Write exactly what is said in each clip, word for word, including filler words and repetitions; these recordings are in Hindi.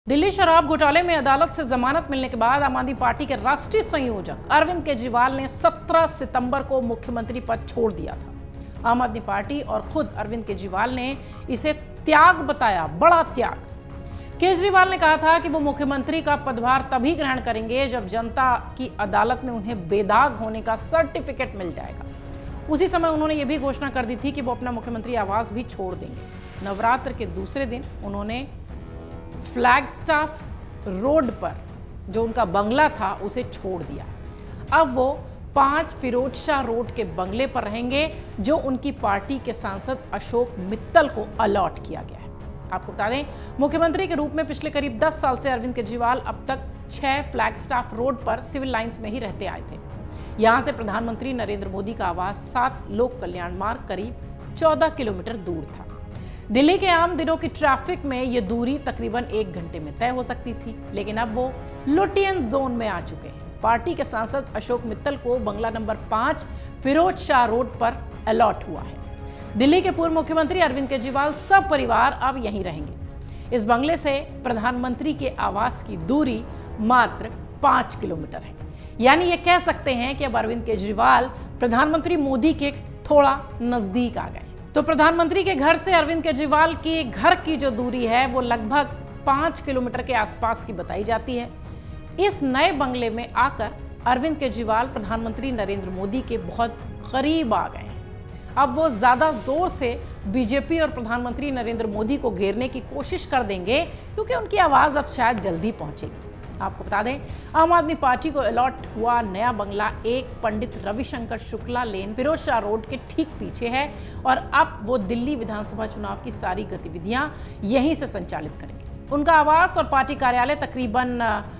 दिल्ली शराब घोटाले में अदालत से जमानत मिलने के बाद आम आदमी पार्टी के राष्ट्रीय संयोजक अरविंद केजरीवाल ने सत्रह सितंबर को मुख्यमंत्री पद छोड़ दिया था। आम आदमी पार्टी और खुद अरविंद केजरीवाल ने इसे त्याग बताया, बड़ा त्याग। केजरीवाल ने कहा था कि वो मुख्यमंत्री का पदभार तभी ग्रहण करेंगे जब जनता की अदालत में उन्हें बेदाग होने का सर्टिफिकेट मिल जाएगा। उसी समय उन्होंने ये भी घोषणा कर दी थी कि वो अपना मुख्यमंत्री आवास भी छोड़ देंगे। नवरात्र के दूसरे दिन उन्होंने फ्लैगस्टाफ रोड पर जो उनका बंगला था उसे छोड़ दिया। अब वो पांच फिरोज शाह रोड के बंगले पर रहेंगे जो उनकी पार्टी के सांसद अशोक मित्तल को अलॉट किया गया है। आपको बता दें, मुख्यमंत्री के रूप में पिछले करीब दस साल से अरविंद केजरीवाल अब तक छह फ्लैगस्टाफ रोड पर सिविल लाइंस में ही रहते आए थे। यहां से प्रधानमंत्री नरेंद्र मोदी का आवास सात लोक कल्याण मार्ग करीब चौदह किलोमीटर दूर था। दिल्ली के आम दिनों की ट्रैफिक में ये दूरी तकरीबन एक घंटे में तय हो सकती थी, लेकिन अब वो लुटियन जोन में आ चुके हैं। पार्टी के सांसद अशोक मित्तल को बंगला नंबर पांच फिरोज शाह रोड पर अलॉट हुआ है। दिल्ली के पूर्व मुख्यमंत्री अरविंद केजरीवाल सब परिवार अब यहीं रहेंगे। इस बंगले से प्रधानमंत्री के आवास की दूरी मात्र पांच किलोमीटर है। यानी ये कह सकते हैं कि अब अरविंद केजरीवाल प्रधानमंत्री मोदी के थोड़ा नजदीक आ गए। तो प्रधानमंत्री के घर से अरविंद केजरीवाल के घर की जो दूरी है वो लगभग पांच किलोमीटर के आसपास की बताई जाती है। इस नए बंगले में आकर अरविंद केजरीवाल प्रधानमंत्री नरेंद्र मोदी के बहुत करीब आ गए हैं। अब वो ज्यादा जोर से बीजेपी और प्रधानमंत्री नरेंद्र मोदी को घेरने की कोशिश कर देंगे, क्योंकि उनकी आवाज अब शायद जल्दी पहुंचेगी। आपको बता दें, आम आदमी पार्टी को अलॉट हुआ नया बंगला एक पंडित रविशंकर शुक्ला लेन फिरोज शाह रोड के ठीक पीछे है और अब वो दिल्ली विधानसभा चुनाव की सारी गतिविधियां यहीं से संचालित करेंगे। उनका आवास और पार्टी कार्यालय तकरीबन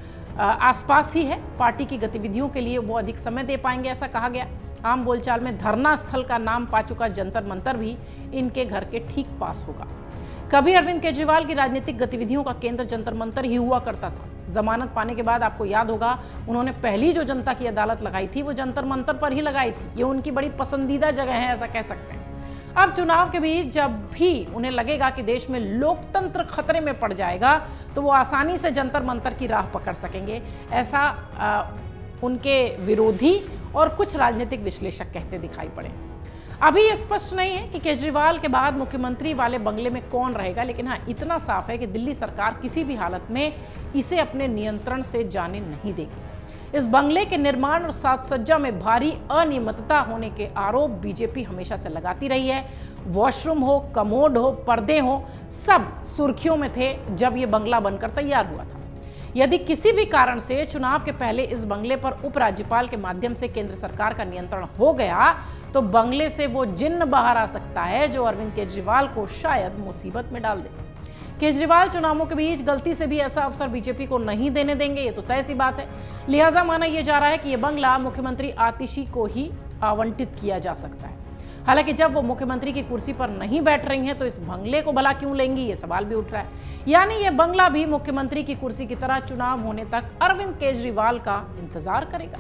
आसपास ही है। पार्टी की गतिविधियों के लिए वो अधिक समय दे पाएंगे, ऐसा कहा गया। आम बोलचाल में धरना स्थल का नाम पा चुका जंतर मंतर भी इनके घर के ठीक पास होगा। कभी अरविंद केजरीवाल की राजनीतिक गतिविधियों का केंद्र जंतर मंतर ही हुआ करता था। जमानत पाने के बाद आपको याद होगा, उन्होंने पहली जो जनता की अदालत लगाई थी वो जंतर मंतर पर ही लगाई थी। ये उनकी बड़ी पसंदीदा जगह है, ऐसा कह सकते हैं। अब चुनाव के बीच जब भी उन्हें लगेगा कि देश में लोकतंत्र खतरे में पड़ जाएगा तो वो आसानी से जंतर मंतर की राह पकड़ सकेंगे, ऐसा आ, उनके विरोधी और कुछ राजनीतिक विश्लेषक कहते दिखाई पड़े। अभी ये स्पष्ट नहीं है कि केजरीवाल के बाद मुख्यमंत्री वाले बंगले में कौन रहेगा, लेकिन हाँ इतना साफ है कि दिल्ली सरकार किसी भी हालत में इसे अपने नियंत्रण से जाने नहीं देगी। इस बंगले के निर्माण और साज सज्जा में भारी अनियमितता होने के आरोप बीजेपी हमेशा से लगाती रही है। वॉशरूम हो, कमोड हो, पर्दे हो, सब सुर्खियों में थे जब ये बंगला बनकर तैयार हुआ था। यदि किसी भी कारण से चुनाव के पहले इस बंगले पर उपराज्यपाल के माध्यम से केंद्र सरकार का नियंत्रण हो गया तो बंगले से वो जिन्न बाहर आ सकता है जो अरविंद केजरीवाल को शायद मुसीबत में डाल दे। केजरीवाल चुनावों के बीच गलती से भी ऐसा अवसर बीजेपी को नहीं देने देंगे, ये तो तय सी बात है। लिहाजा माना यह जा रहा है कि यह बंगला मुख्यमंत्री आतिशी को ही आवंटित किया जा सकता है। हालांकि जब वो मुख्यमंत्री की कुर्सी पर नहीं बैठ रही हैं तो इस बंगले को भला क्यों लेंगी, ये सवाल भी उठ रहा है। यानी ये बंगला भी मुख्यमंत्री की कुर्सी की तरह चुनाव होने तक अरविंद केजरीवाल का इंतजार करेगा।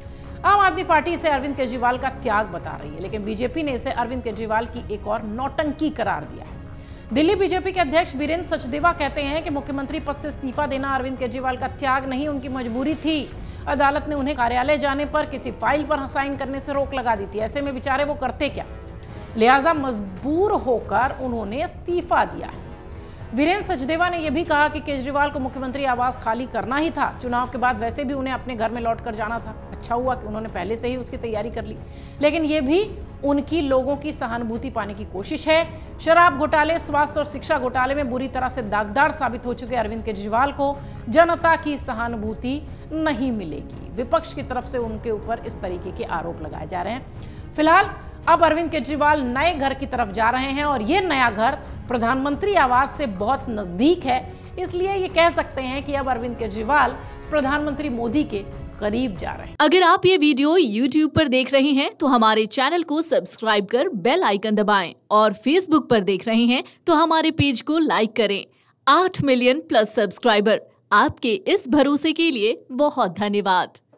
आम आदमी पार्टी इसे अरविंद केजरीवाल का त्याग बता रही है, लेकिन बीजेपी ने इसे अरविंद केजरीवाल की एक और नौटंकी करार दिया है। दिल्ली बीजेपी के अध्यक्ष वीरेंद्र सचदेवा कहते हैं कि मुख्यमंत्री पद से इस्तीफा देना अरविंद केजरीवाल का त्याग नहीं, उनकी मजबूरी थी। अदालत ने उन्हें कार्यालय जाने पर किसी फाइल पर साइन करने से रोक लगा दी थी। ऐसे में बेचारे वो करते क्या, लिहाजा मजबूर होकर उन्होंने इस्तीफा दिया है। वीरेंद्र सचदेवा ने यह भी कहा कि केजरीवाल को मुख्यमंत्री आवास खाली करना ही था। चुनाव के बाद वैसे भी उन्हें अपने घर में लौटकर जाना था। अच्छा हुआ कि उन्होंने पहले से ही उसकी तैयारी कर ली, लेकिन यह भी उनकी लोगों की सहानुभूति पाने की कोशिश है। शराब घोटाले, स्वास्थ्य और शिक्षा घोटाले में बुरी तरह से दागदार साबित हो चुके अरविंद केजरीवाल को जनता की सहानुभूति नहीं मिलेगी। विपक्ष की तरफ से उनके ऊपर इस तरीके के आरोप लगाए जा रहे हैं। फिलहाल अब अरविंद केजरीवाल नए घर की तरफ जा रहे हैं और ये नया घर प्रधानमंत्री आवास से बहुत नजदीक है, इसलिए ये कह सकते हैं कि अब अरविंद केजरीवाल प्रधानमंत्री मोदी के करीब जा रहे हैं। अगर आप ये वीडियो यूट्यूब पर देख रहे हैं तो हमारे चैनल को सब्सक्राइब कर बेल आइकन दबाएं और फेसबुक पर देख रहे हैं तो हमारे पेज को लाइक करें। आठ मिलियन प्लस सब्सक्राइबर, आपके इस भरोसे के लिए बहुत धन्यवाद।